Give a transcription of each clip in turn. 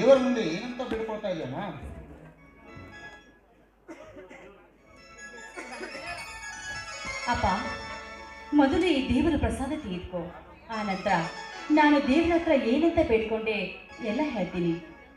ದೇವರ ಮುಂದೆ ಏನಂತ ಬಿಡ್ಕೊಳ್ತಾ ಇದೆಯಮ್ಮ? ಅಪ್ಪ, ಮೊದಲು ಈ ದೇವರ ಪ್ರಸಾದ ತೆಗೆದುಕೋ. ಆ ನಂತರ ನಾನು ದೇವರ ಹತ್ರ ಏನಂತ ಬೇಡ್ಕೊಂಡೆ ಎಲ್ಲ ಹೇಳ್ತೀನಿ.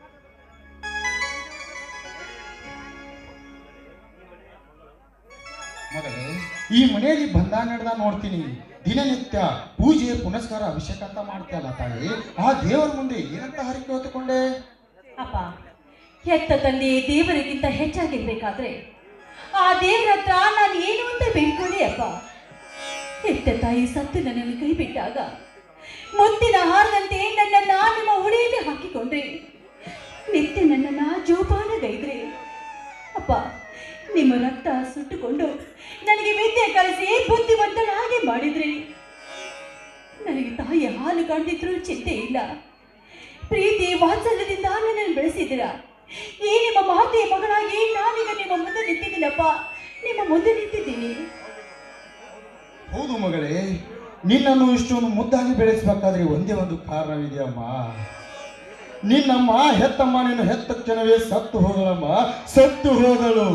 ಮಗಳೇ, ಈ ಮನೆಯಲ್ಲಿ ಬಂದ ನಡೆದ ನೋಡ್ತೀನಿ, ದಿನನಿತ್ಯ ಪೂಜೆ ಪುನಸ್ಕಾರ ಅಭಿಷೇಕ ಅಂತ ಮಾಡ್ತೀಯಲ್ಲ ತಾಯಿ, ಆ ದೇವರ ಮುಂದೆ ಏನಂತ ಹರಕೆ ಹೊತ್ತುಕೊಂಡೆ? ಅಪ್ಪ, ಹೆತ್ತ ತಂದೆ ದೇವರಿಗಿಂತ ಹೆಚ್ಚಾಗಿರ್ಬೇಕಾದ್ರೆ ಆ ದೇವರ ಹತ್ರ ನಾನು ಏನು ಅಂತ ಬೇಡ್ಕೊಂಡೆ ಅಪ್ಪ. ಹೆತ್ತ ತಾಯಿ ಸತ್ತು ನನ್ನನ್ನು ಕೈ ಬಿಟ್ಟಾಗ ಮುತ್ತಿನ ಹಾರದಂತೆ ನನ್ನನ್ನ ನಿಮ್ಮ ಉಡಿಯಲ್ಲಿ ಹಾಕಿಕೊಂಡ್ರೆ, ನಿತ್ಯ ನನ್ನನ್ನ ಜೋಪಾನಗೈದ್ರೆ ಅಪ್ಪ, ನಿಮ್ಮ ರಕ್ತ ಸುಟ್ಟುಕೊಂಡು ನನಗೆ ವಿದ್ಯೆ ಕಲಿಸಿ ಬುದ್ಧಿವಂತನಾಗಿ ಮಾಡಿದ್ರಿ. ನನಗೆ ತಾಯಿ ಹಾಲು ಕಾಣ್ತಿದ್ರು ಚಿಂತೆ ಇಲ್ಲ. ಪ್ರೀತಿ ವಾತ್ಸಲ್ಯದಿಂದ ನನ್ನನ್ನು ಬೆಳೆಸಿದ್ದೀರಾ. ಈ ನಿಮ್ಮ ಮಾತೆಯ ಮಗಳಾಗಿ ನಾನೀಗ ನಿಮ್ಮ ಮುಂದೆ ನಿಂತಿದ್ದೀನಪ್ಪ, ನಿಮ್ಮ ಮುಂದೆ ನಿಂತಿದ್ದೀನಿ. ಹೌದು ಮಗಳೇ, ನಿನ್ನನ್ನು ಇಷ್ಟೊಂದು ಮುದ್ದಾಗಿ ಬೆಳೆಸಬೇಕಾದ್ರೆ ಒಂದೇ ಒಂದು ಕಾರಣವಿದೆಯಮ್ಮ. ನಿನ್ನಮ್ಮ ಹೆತ್ತಮ್ಮ ನಿನ್ನ ಹೆತ್ತ ಕ್ಷಣವೇ ಸತ್ತು ಹೋದಳಮ್ಮ, ಸತ್ತು ಹೋದಳು.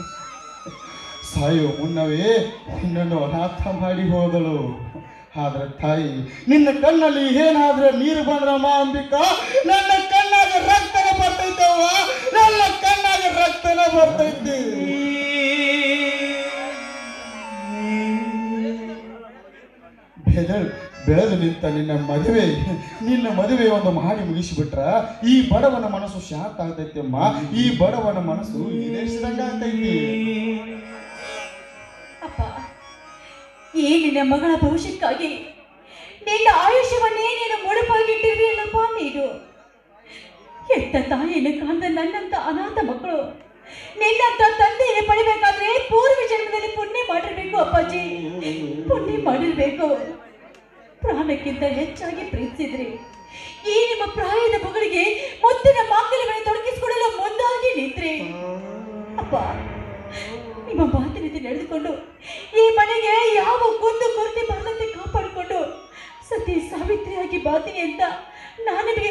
ಸಾಯೋ ಮುನ್ನವೇ ನಿನ್ನನ್ನು ಅನಾಥ ಮಾಡಿ ಹೋದಳು. ಆದ್ರೆ ತಾಯಿ, ನಿನ್ನ ಕಣ್ಣಲ್ಲಿ ಏನಾದ್ರೆ ನೀರು ಬಂದ್ರಮ್ಮ ಅಂಬಿಕಾ, ನನ್ನ ಕಣ್ಣಾಗ ರಕ್ತನ ಬರ್ತೈತವ್ವ, ನನ್ನ ಕಣ್ಣಾಗ ರಕ್ತನ ಬರ್ತೈತಿ. ಬೆಳೆದು ನಿಂತ ನಿನ್ನ ಮದುವೆ ಒಂದು ಮಾಡಿ ಮುಗಿಸಿಬಿಟ್ರ ಈ ಬಡವನ ಮನಸ್ಸು ಶಾಂತ ಆಗ್ತೈತಿ ಅಮ್ಮ. ಈ ಬಡವನ ಮನಸ್ಸು ಈಡೇರಿಸಿದಂಗ ಆಗ್ತೈತಿ. ಅಪ್ಪ, ಈ ನಿನ್ನ ಮಗಳ ಭವಿಷ್ಯಕ್ಕಾಗಿ ನಿನ್ನ ಆಯುಷ್ಯವನ್ನೇ ನೀನು ಮುಡುಪಾಗಿಟ್ಟಿರ್ಲಿಲ್ಲಪ್ಪ. ನೀನು ಹೆತ್ತ ತಾಯಿಯನ್ನು ಕಾಂದ ನನ್ನಂತ ಅನಾಥ ಮಕ್ಕಳು ನಿನ್ನಂತ ತಂದೆಯನ್ನು ಪಡಿಬೇಕಾದ್ರೆ ಪೂರ್ವ ಜನ್ಮದಲ್ಲಿ ಪುಣ್ಯ ಮಾಡಿರ್ಬೇಕು ಅಪ್ಪಾಜಿ, ಪುಣ್ಯ ಮಾಡಿರ್ಬೇಕು. ಪ್ರಾಣಕ್ಕಿಂತ ಹೆಚ್ಚಾಗಿ ಪ್ರೀತಿಸಿದ್ರಿ. ಈ ನಿಮ್ಮ ಪ್ರಾಯದ ಮಗಳಿಗೆ ಮುತ್ತಿನ ಮಾಂಗಲ್ಯವನ್ನು ತೊಡಗಿಸಿಕೊಡಲು ಮುಂದಾಗಿ ನಿಂತ್ರಿ. ಅಪ್ಪ, ನಿಮ್ಮ ಮಾತಿನಂತೆ ನಡೆದುಕೊಂಡು ಈ ಮನೆಗೆ ಯಾವ ಕುಂದು ಕೊರತೆ ಬರದಂತೆ ಕಾಪಾಡಿಕೊಂಡು ಸತಿ ಸಾವಿತ್ರಿಯಾಗಿ ಬಾತೀನಿ ಅಂತ ನಾನು ನಿಮಗೆ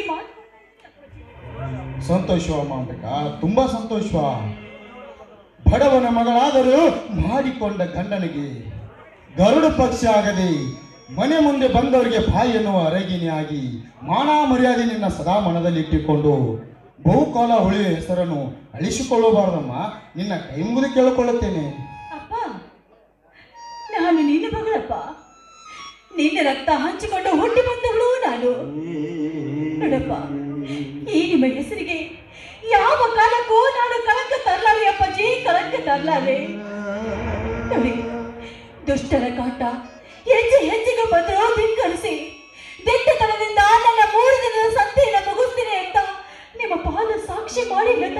ಸಂತೋಷವಮ್ಮ ಅಂಬಿಕಾ, ತುಂಬಾ ಸಂತೋಷ. ಬಡವನ ಮಗಳಾದರೂ ಮಾಡಿಕೊಂಡ ಗಂಡನಿಗೆ ಗರುಡ ಪಕ್ಷ ಆಗದೆ ಮನೆ ಮುಂದೆ ಬಂದವರಿಗೆ ಬಾಯಿ ಎನ್ನುವ ಅರಗಿನಿಯಾಗಿ ಮಾನ ಮರ್ಯಾದೆ ನಿನ್ನ ಸದಾ ಮನದಲ್ಲಿ ಇಟ್ಟುಕೊಂಡು ಬಹುಕಾಲ ಉಳಿಯುವ ಹೆಸರನ್ನು ಅಳಿಸಿಕೊಳ್ಳಬಾರದಮ್ಮ. ನಿನ್ನ ಕೈ ಮುಗಿದು ಕೇಳಿಕೊಳ್ಳುತ್ತೇನೆ. ಅಪ್ಪ, ನಾನು ನಿನ್ನ ಮಗಳಪ್ಪ, ನಿನ್ನ ರಕ್ತ ಹಂಚಿಕೊಂಡು ಹುಟ್ಟಿ ಬಂದವಳು ನಾನು. ನೋಡಪ್ಪ, ಈ ನಿಮ್ಮ ಹೆಸರಿಗೆ ಯಾವ ಕಾಲಕ್ಕೂ ನಾನು ಕಳಂಕ ತರಲಾರೆ ಅಪ್ಪಾಜಿ, ಕಳಂಕ ತರಲಾರೆ. ನೋಡಿ, ದುಷ್ಟರ ಕಾಟ ಹೆಜ್ಜೆ ಹೆಜ್ಜೆಗೆ ಬಂದರೂ ಧಿಕ್ಕರಿಸಿ ದಿಟ್ಟತನದಿಂದ ನನ್ನ 3 ದಿನದ ಸಂತೆಯನ್ನು ಮುಗಿಸ್ತೀನಿ ಅಂತ ನಿಮ್ಮ ಪಾದ ಸಾಕ್ಷಿ ಮಾಡಿ ಹೇಳ್ತಾ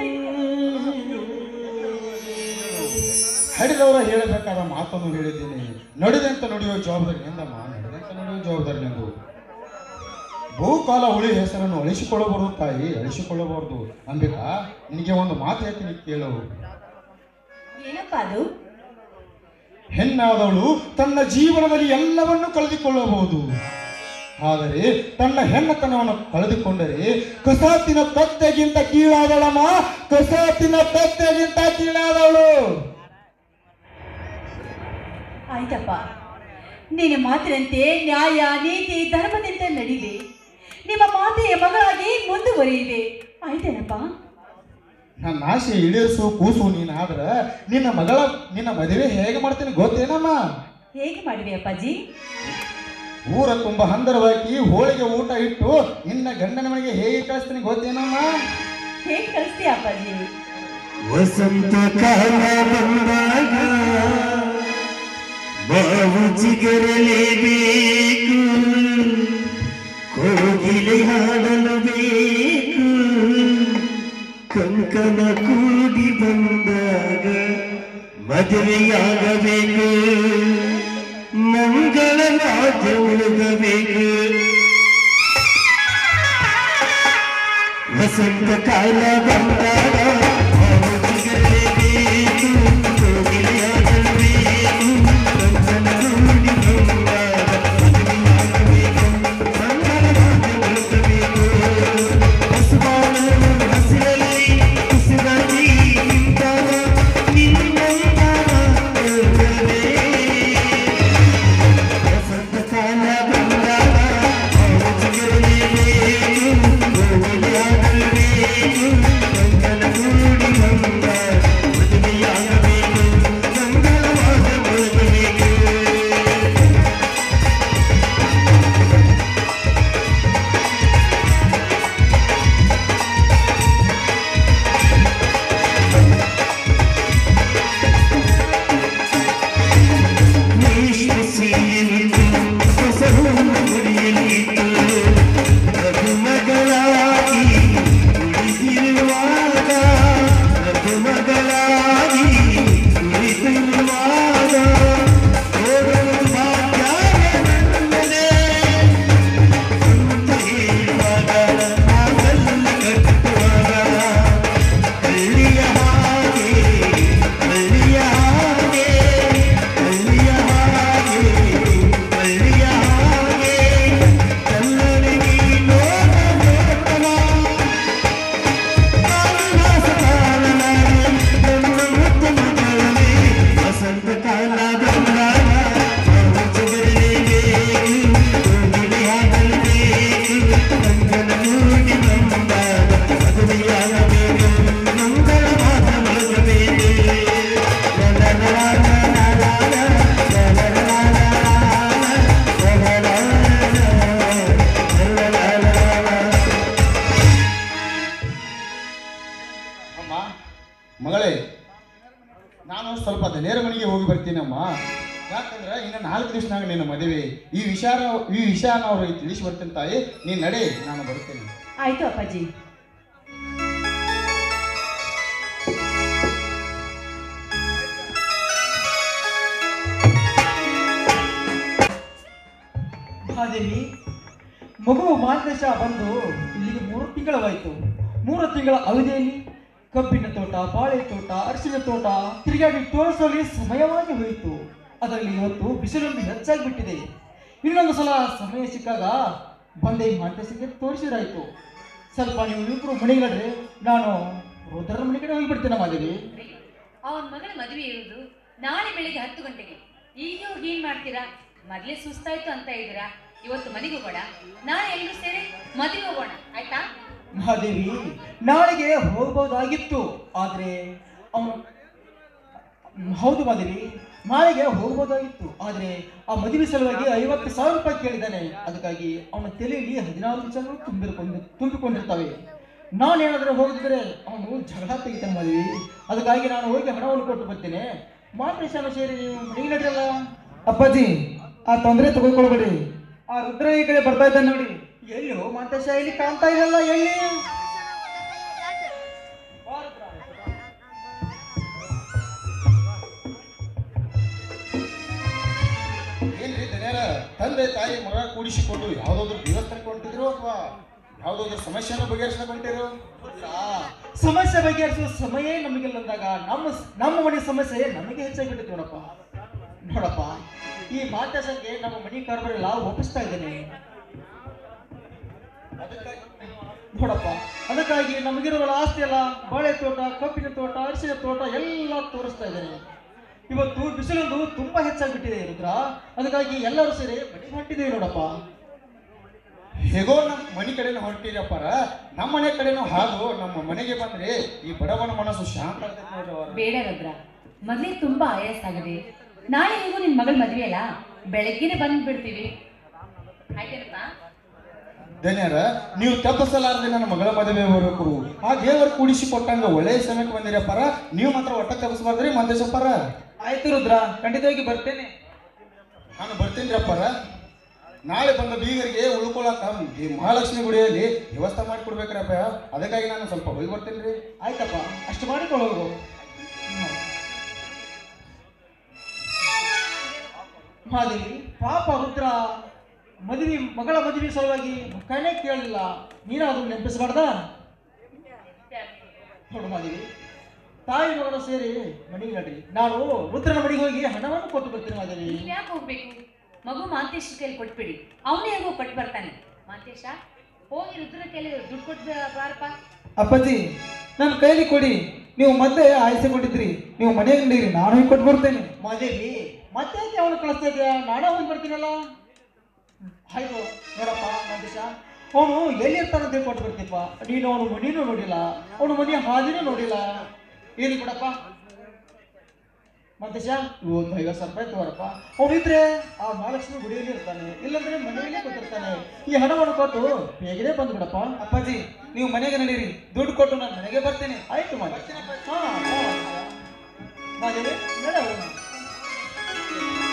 ಹಡಿದವರ ಹೇಳಬೇಕಾದ ಮಾತನ್ನು ಹೇಳಿದ್ದೀನಿ. ನಡೆದಂತ ನಡೆಯುವ ಜವಾಬ್ದಾರಿ ಎಂದಮ್ಮ, ನಡೆದಂತ ನಡೆಯುವ ಜವಾಬ್ದಾರಿ ಎಂದು. ಬಹುಕಾಲ ಉಳಿ ಹೆಸರನ್ನು ಅಳಿಸಿಕೊಳ್ಳಬಾರದು ತಾಯಿ, ಅಳಿಸಿಕೊಳ್ಳಬಾರದು. ಅಂಬಿಕಾ, ನಿನಗೆ ಒಂದು ಮಾತು ಹೇಳ್ತೀನಿ, ಕೇಳು. ಏನಪ್ಪ ಅದು? ಹೆಣ್ಣಾದವಳು ತನ್ನ ಜೀವನದಲ್ಲಿ ಎಲ್ಲವನ್ನೂ ಕಳೆದುಕೊಳ್ಳಬಹುದು, ಆದರೆ ತನ್ನ ಹೆಣ್ಣತನವನ್ನು ಕಳೆದುಕೊಂಡರೆ ಕಸಾತಿನ ತತ್ತೆಗಿಂತ ಕೀಳಾದಳಮ್ಮ, ಕಸಾತಿನ ತತ್ತೆಗಿಂತ ಕೀಳಾದವಳು. ಆಯ್ತಪ್ಪ, ನಿನ್ನ ಮಾತಿನಂತೆ ನ್ಯಾಯ ನೀತಿ ಧರ್ಮದಿಂದ ನಡೀವೆ, ನಿಮ್ಮ ಮಾತೆಯ ಮಗಳಾಗಿ ಮುಂದುವರಿಯಿವೆ. ಆಯ್ತೇನಪ್ಪ? ನನ್ನ ಆಸೆ ಈಡೇರಿಸು ಕೂಸು ನೀನಾದ್ರ ನಿನ್ನ ಮದುವೆ ಹೇಗೆ ಮಾಡ್ತೀನಿ ಗೊತ್ತೇನಮ್ಮ? ಹೇಗೆ ಮಾಡಿವೆ ಅಪ್ಪಾಜಿ? ಊರ ತುಂಬ ಹಂದರವಾಗಿ ಹೋಳಿಗೆ ಊಟ ಇಟ್ಟು ನಿನ್ನ ಗಂಡನ ಮನೆಗೆ ಹೇಗೆ ಕಳಿಸ್ತೀನಿ ಗೊತ್ತೇನಮ್ಮ? ಹೇಗೆ ಕಳಿಸ್ತೀಯ ಅಪ್ಪಾಜಿ? ವಸಂತ ಕಾಲ ಬಂದಾಗ ಬಾವು ಚಿಗರಲೇಬೇಕು, ಕೋಗಿಲೆ ಹಾಡಲು ಬೇಕು, ಕಂಕನ ಕೂಡಿ ಬಂದಾಗ ಮದುವೆಯಾಗಬೇಕು, ಮಂಗಳ ರಾಜ್ಯ ಉಳಿದಬೇಕು. ವಸಂತ ಕಾಲ ಬಂದಾಗ Let's go. ಮದುಮಗಳಾಗಿ ಕುಳಿತಿರುವಾಗ ಓಡಲು ಭಾಗ್ಯ ನನ್ನದೇ ಅಂತ ಹೇಳುವಾಗ ನಾಗಲ್ಲ ಕಟ್ಟುವಾಗ ಕಳ್ಳಿಯ ಹಾಗೆ ಕಳ್ಳಿಯ ಹಾಗೆ ಕಳ್ಳಿಯ ಹಾಗೆ ಕಳ್ಳಿಯ ಹಾಗೆ ಕಲ್ಲರಿಗೆ ವಸಂತ ಕಾಲ ಬಂದಾಗ ಮಂಗಲ ಮೂಡಿ ಬಂದಾಗ ಮದುವೆಯಾಗಬೇಕು ಮಂಗಳ ಮಾತ ಮಲಗಬೇಕು ಅಮ್ಮ ಮಗಳೇ, ನಾನು ಸ್ವಲ್ಪ ನೇರ ಮನೆಗೆ ಹೋಗಿ ಬರ್ತೀನಮ್ಮ. ಯಾಕಂದ್ರೆ ಇನ್ನು 4 ದಿವಸನಾಗ ನಿನ್ನ ಮದುವೆ. ಈ ವಿಷಯನ ಅವ್ರಿಗೆ ತಿಳಿಸಿ ಬರ್ತೀನಿ ತಾಯಿ. ನೀನು ನಡೆ, ನಾನು ಬರ್ತೇನೆ. ಆಯ್ತು ಅಪ್ಪಾಜಿ. ಮಹಾದೇವಿ, ಮಗು ಮಾರ್ಗದರ್ಶ ಬಂದು ಇಲ್ಲಿಗೆ 3 ತಿಂಗಳವಾಯಿತು. 3 ತಿಂಗಳ ಅವಧಿಯಲ್ಲಿ ಕಬ್ಬಿನ ತೋಟ, ಬಾಳೆ ತೋಟ, ಅರಿಶಿನ ತೋಟ ತಿರುಗಾಡಿ ತೋರಿಸಲಿ ಸಮಯವಾಗಿ ಹೋಯಿತು. ಅದರಲ್ಲಿ ಇವತ್ತು ಬಿಸಿಲೊಂದು ಹೆಚ್ಚಾಗಿಬಿಟ್ಟಿದೆ. ಇನ್ನೊಂದು ಸಲ ಸಮಯ ಸಿಕ್ಕಾಗ ಬಂದೆ ಮಾರ್ಗದರ್ಶಕ್ಕೆ ತೋರಿಸಿದ್ರಾಯ್ತು. ಸ್ವಲ್ಪ ನೀವು ಇಬ್ಬರು ಮನೆಗೆ ನಡ್ರಿ, ನಾನು ರುದ್ರನ ಮನೆ ಕಡೆ ಹೋಗಿಬಿಡ್ತೇನೆ ಮಾದೇವಿ. ಅವನ ಮಗನ ಮದುವೆ ಇರುವುದು ನಾಳೆ ಬೆಳಿಗ್ಗೆ 10 ಗಂಟೆಗೆ. ಈಗ ಹೋಗಿ ಏನ್ ಮಾಡ್ತೀರಾ? ಮೊದ್ಲೇ ಸುಸ್ತಾಯ್ತು ಅಂತ ಇದ್ದೀರಾ. ಇವತ್ತು ಮನೆಗೆ ಹೋಗೋಣ, ನಾಳೆ ಎಲ್ಲರೂ ಸೇರಿ ಮದುವೆ ಹೋಗೋಣ, ಆಯ್ತಾ? ಮಹಾದೇವಿ, ನಾಳೆಗೆ ಹೋಗ್ಬೋದಾಗಿತ್ತು, ಆದ್ರೆ ಅವನು ಹೌದು ಮಾದೇವಿ, ನಾಳೆಗೆ ಹೋಗ್ಬೋದಾಗಿತ್ತು, ಆದ್ರೆ ಆ ಮದುವೆ ಸಲುವಾಗಿ 50,000 ರೂಪಾಯಿ ಕೇಳಿದ್ದಾನೆ. ಅದಕ್ಕಾಗಿ ಅವನ ತಲೆಯಲ್ಲಿ 14 ವಿಚಾರಗಳು ತುಂಬಿಕೊಂಡಿರ್ತವೆ. ನಾನೇನಾದ್ರೂ ಹೋಗಿದ್ರೆ ಅವನು ಜಗಳ ತೆಗಿತಾನೆ ಮಾದೇವಿ. ಅದಕ್ಕಾಗಿ ನಾನು ಹೋಗಿ ಹಣವನ್ನು ಕೊಟ್ಟು ಬರ್ತೇನೆ. ಮಾತೇಶನ ಸೇರಿ ನೀವು ಮನೆಗೆ ನಡ್ರಲ್ಲ. ಅಪ್ಪಾಜಿ, ಆ ತೊಂದರೆ ತಗೊಳ್ಕೊಳ್ಬೇಡಿ. ಆ ರುದ್ರ ಈ ಕಡೆ ಬರ್ತಾ ಇದ್ದಾನೆ ನೋಡಿ. ಎಲ್ಲೋ ಮಾತೇಶ ಇಲ್ಲಿ ಕಾಣ್ತಾ ಇಲ್ಲಲ್ಲ, ಎಲ್ಲಿ? ಏನ್ರಿ ದನಿಯರ, ತಂದೆ ತಾಯಿ ಮಗ ಕೂಡಿಸಿಕೊಂಡು ಯಾವುದಾದ್ರು ದೇವಸ್ಥಾನಕ್ಕೆ ಹೊಂಟಿದ್ರು ಅಥವಾ ಯಾವುದಾದ್ರು ಸಮಸ್ಯೆನ ಬಗೆಹರಿಸ್ಕೊಂಡಿರೋ? ಸಮಸ್ಯೆ ಬಗೆಹರಿಸುವ ಸಮಯ ನಮಗಿಲ್ಲ ಅಂದಾಗ ನಮ್ಮ ಮನೆ ಸಮಸ್ಯೆ ನಮಗೆ ಹೆಚ್ಚಾಗಿಬಿಟ್ಟಿತ್ತು. ನೋಡಪ್ಪ, ಈ ಮಾತೇಶಕ್ಕೆ ನಮ್ಮ ಮನೆ ಕಾರ್ಬಾರೆಲ್ಲ ಒಪ್ಪಿಸ್ತಾ ಇದ್ದೇನೆ. ನೋಡಪ್ಪ, ಅದಕ್ಕಾಗಿ ನಮಗಿರುವ ಆಸ್ತಿ ಎಲ್ಲ ಬಾಳೆ ತೋಟ, ಕಬ್ಬಿನ ತೋಟ, ಅರಿಶಿನ ತೋಟ ಎಲ್ಲ ತೋರಿಸ್ತಾ ಇದ್ದೇನೆ. ಇವತ್ತು ಬಿಸಿಲೊಂದು ತುಂಬಾ ಹೆಚ್ಚಾಗ್ಬಿಟ್ಟಿದೆ ರುದ್ರ. ಅದಕ್ಕಾಗಿ ಎಲ್ಲರೂ ಸೇರಿ ಮನೆಗೆ ಹೊಂಟಿದ್ದೇವೆ ನೋಡಪ್ಪ. ಹೇಗೋ ನಮ್ಮ ಮನೆ ಕಡೆನೂ ಹೊರಟಿರಪ್ಪಾರ, ನಮ್ಮ ಮನೆ ಕಡೆನೂ ಹಾದು ನಮ್ಮ ಮನೆಗೆ ಬಂದ್ರೆ ಈ ಬಡವನ ಮನಸ್ಸು ಶಾಂತ ಆಗ್ತೈತೆ ನೋಡ್ರಿ ಅವ್ರ. ಬೇಡ ರುದ್ರ, ಮೊದಲೇ ತುಂಬಾ ಆಯಾಸ ಆಗಿದೆ. ನಾಳೆ ಹೇಗೂ ನಿನ್ ಮಗಳ ಮದ್ವೆ ಅಲ್ಲ, ಬೆಳಗ್ಗೆನೆ ಬಂದ್ಬಿಡ್ತೀವಿ, ಆಯ್ತೇನಪ್ಪ? ಧನ್ಯರ, ನೀವು ತಪ್ಪಿಸಲಾರದೆ ನನ್ನ ಮಗಳ ಮದುವೆ ಬರಬೇಕು. ಆ ದೇವರು ಕೂಡಿಸಿ ಕೊಟ್ಟಂಗ ಒಳ್ಳೆಯ ಸಮಯಕ್ಕೆ ಬಂದಿರಪ್ಪಾರ. ನೀವು ಮಾತ್ರ ಒಟ್ಟ ತಪ್ಪಿಸ್ಬಾರ್ದ್ರಿ ಮಂದೇಶಪ್ಪಾರ. ಆಯ್ತು ರುದ್ರ, ಖಂಡಿತವಾಗಿ ಬರ್ತೇನೆ. ನಾನು ಬರ್ತೀನಿ ಅಪ್ಪಾರ. ನಾಳೆ ಬಂದ ಬೀಗರಿಗೆ ಉಳ್ಕೊಳಕ ಈ ಮಹಾಲಕ್ಷ್ಮಿ ಗುಡಿಯಲ್ಲಿ ವ್ಯವಸ್ಥೆ ಮಾಡಿಕೊಡ್ಬೇಕ್ರಪ್ಪ. ಅದಕ್ಕಾಗಿ ನಾನು ಸ್ವಲ್ಪ ಹೋಗಿ ಬರ್ತೇನೆ ರೀ. ಆಯ್ತಪ್ಪ, ಅಷ್ಟು ಮಾಡಿಕೊಳ್ಳೋದು. ಮಹಾದೇವಿ, ಪಾಪ ರುದ್ರ ಮಗಳ ಮದುವೆ ಸಲುವಾಗಿ ಕಣೆ ಕೇಳಲಿಲ್ಲ. ನೀನಾದ್ರೂ ನೆನಪಿಸಬಾರ್ದ? ನೋಡು ಮಹಾದೇವಿ, ತಾಯಿ ಮಗಳು ಸೇರಿ ಮನೆಗೆ ನಡ್ರಿ. ನಾನು ರುದ್ರನ ಮನೆಗೆ ಹೋಗಿ ಹಣವನ್ನು ಕೊಟ್ಟು ಬರ್ತೀನಿ ಮಹಾದೇವಿ. ಯಾಕೆ ಹೋಗ್ಬೇಕು? ಮಗು ಮಾಂತೇಶ ಕೈಲಿ ಕೊಟ್ಬಿಡಿ, ಅವನೇ ಹೇಗೋ ಕೊಟ್ಟು ಬರ್ತಾನೆ. ಮಾಂತೇಶ, ಹೋಗಿ ರುದ್ರ ಕೈಲಿ ದುಡ್ಡು ಕೊಟ್ಟು ಬಾರಪ್ಪ. ಅಪ್ಪಾಜಿ, ನನ್ನ ಕೈಲಿ ಕೊಡಿ. ನೀವು ಮೊದಲೇ ಆಯ್ಸಿಕೊಂಡಿದ್ರಿ, ನೀವು ಮನೆಗೆ ನಡೀರಿ, ನಾನು ಹೋಗಿ ಕೊಟ್ಟು ಬರ್ತೇನೆ. ಮಹಾದೇವಿ, ಮತ್ತೆ ಅವನು ಕಳಿಸ್ತಾ ಇದೆಯಾ? ನಾನೇ ಹೋಗಿ ಬರ್ತೀನಲ್ಲ. ಆಯ್ತು ನೋಡಪ್ಪ ಮಾಂತೇಶ, ಅವನು ಎಲ್ಲಿರ್ತಾನಂತ ಹೇಳ್ಕೊಟ್ಟು ಬರ್ತೀಪ್ಪ. ನೀನು ಅವನು ಮನೆಯೂ ನೋಡಿಲ್ಲ, ಅವನು ಮನೆಯ ಹಾದಿನೂ ನೋಡಿಲ್ಲ. ಏನು ಬಿಡಪ್ಪ ಮಾಂತೇಶ, ಒಂದು 50,000 ರೂಪಾಯಿ ತಗೋರಪ್ಪ. ಅವನು ಇದ್ರೆ ಆ ಮಹಾಲಕ್ಷ್ಮಿ ಗುಡಿಯಲ್ಲಿ ಇರ್ತಾನೆ, ಇಲ್ಲಾಂದ್ರೆ ಮನೆಯಲ್ಲೇ ಕೂತಿರ್ತಾನೆ. ಈ ಹಣವನ್ನು ಕೊಟ್ಟು ಬೇಗನೆ ಬಂದ್ಬಿಡಪ್ಪ. ಅಪ್ಪಾಜಿ, ನೀವು ಮನೆಗೆ ನಡೀರಿ, ದುಡ್ಡು ಕೊಟ್ಟು ನಾನು ಮನೆಗೆ ಬರ್ತೇನೆ. ಆಯ್ತು ಮಾಂತೇಶ. ಮಾದೇವಿ, ನಡೆ ಹೋಗೋಣ.